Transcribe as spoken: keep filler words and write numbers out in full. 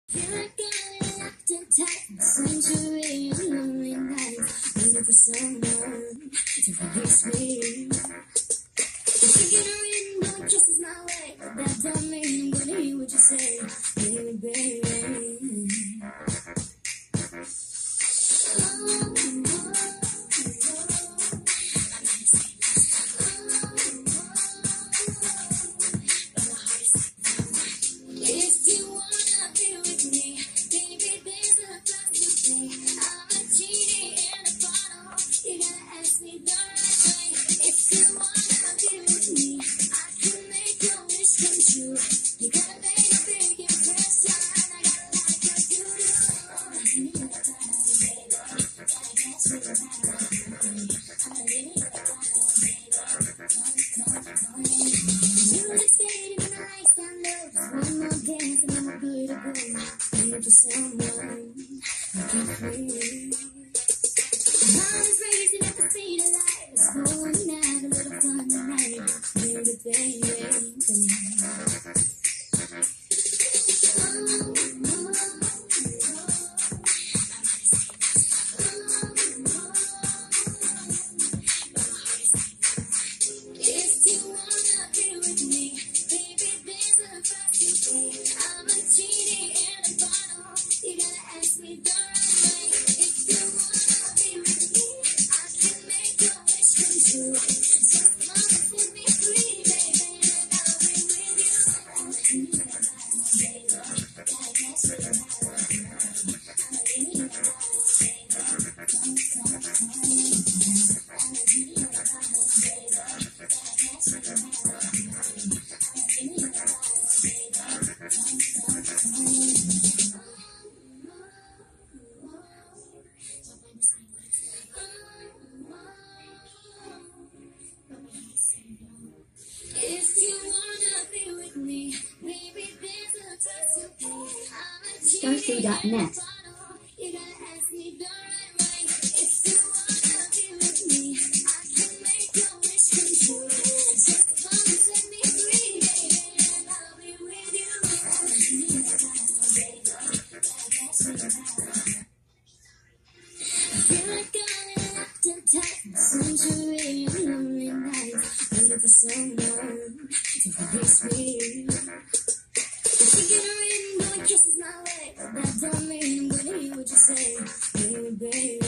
Feel like I'm locked in tight, century of lonely nights, waiting for someone to release me. Thinking of reading no kisses my way, but that don't mean I'm gonna hear what you say, baby, baby. Oh, you gotta make a big impression. I gotta like what you do. I need a time, baby. Gotta catch me around. I need a time, baby. Come, come, come. Music fading and the lights down low. Just one more dance and I'm good to go. Waiting for someone to get free. My heart is racing at the speed of light. Let's go and have a little fun tonight, baby, baby. Starfoo dot net. Century of lonely nights, waiting for someone to release me. Thinking of reading no kisses my way, but that don't mean I'm gonna hear what you say, baby, baby.